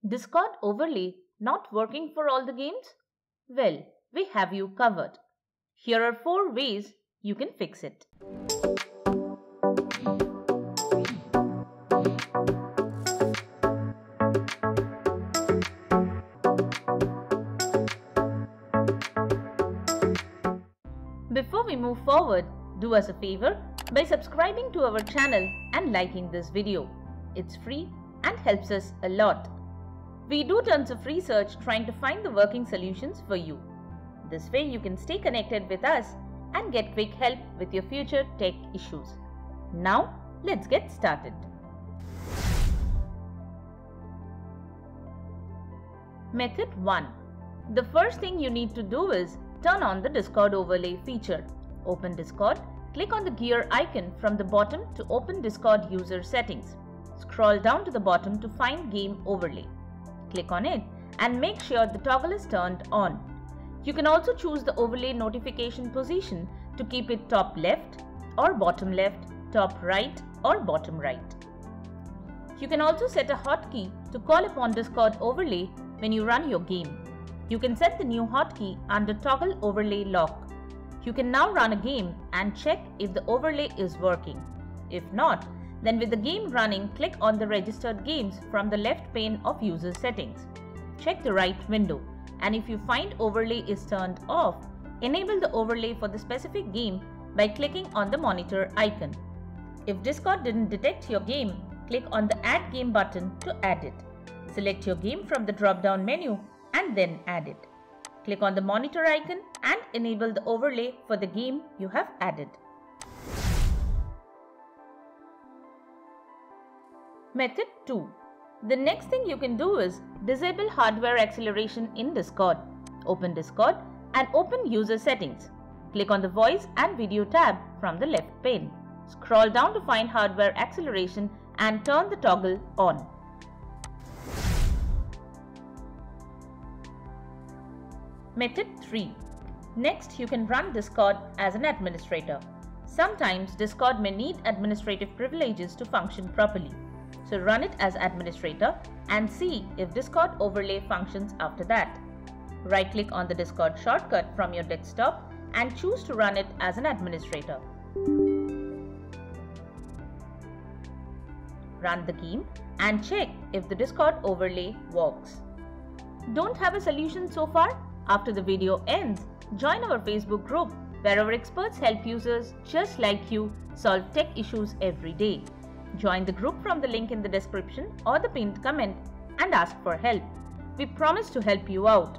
Discord overlay not working for all the games? Well, we have you covered. Here are 4 ways you can fix it. Before we move forward, do us a favor by subscribing to our channel and liking this video. It's free and helps us a lot. We do tons of research trying to find the working solutions for you. This way you can stay connected with us and get quick help with your future tech issues. Now, let's get started. Method 1. The first thing you need to do is turn on the Discord overlay feature. Open Discord, click on the gear icon from the bottom to open Discord user settings. Scroll down to the bottom to find Game Overlay. Click on it and make sure the toggle is turned on. You can also choose the overlay notification position to keep it top left or bottom left, top right or bottom right. You can also set a hotkey to call upon Discord overlay when you run your game. You can set the new hotkey under Toggle Overlay Lock. You can now run a game and check if the overlay is working. If not, then with the game running, click on the registered games from the left pane of user settings. Check the right window, and if you find overlay is turned off, enable the overlay for the specific game by clicking on the monitor icon. If Discord didn't detect your game, click on the Add Game button to add it. Select your game from the drop-down menu and then add it. Click on the monitor icon and enable the overlay for the game you have added. Method 2. The next thing you can do is disable hardware acceleration in Discord. Open Discord and open User Settings. Click on the Voice and Video tab from the left pane. Scroll down to find Hardware Acceleration and turn the toggle on. Method 3. Next, you can run Discord as an administrator. Sometimes Discord may need administrative privileges to function properly. So run it as administrator and see if Discord overlay functions after that. Right-click on the Discord shortcut from your desktop and choose to run it as an administrator. Run the game and check if the Discord overlay works. Don't have a solution so far? After the video ends, join our Facebook group where our experts help users just like you solve tech issues every day. Join the group from the link in the description or the pinned comment and ask for help. We promise to help you out.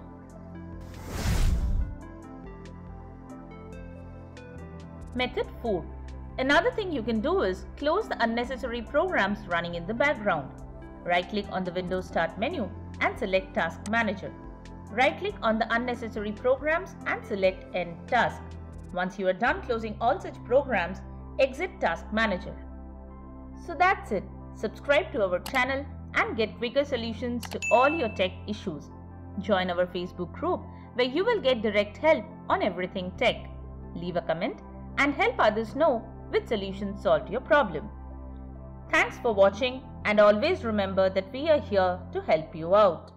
Method 4. Another thing you can do is close the unnecessary programs running in the background. Right-click on the Windows Start menu and select Task Manager. Right-click on the unnecessary programs and select End Task. Once you are done closing all such programs, exit Task Manager. So that's it. Subscribe to our channel and get quicker solutions to all your tech issues. Join our Facebook group where you will get direct help on everything tech. Leave a comment and help others know which solution solved your problem. Thanks for watching and always remember that we are here to help you out.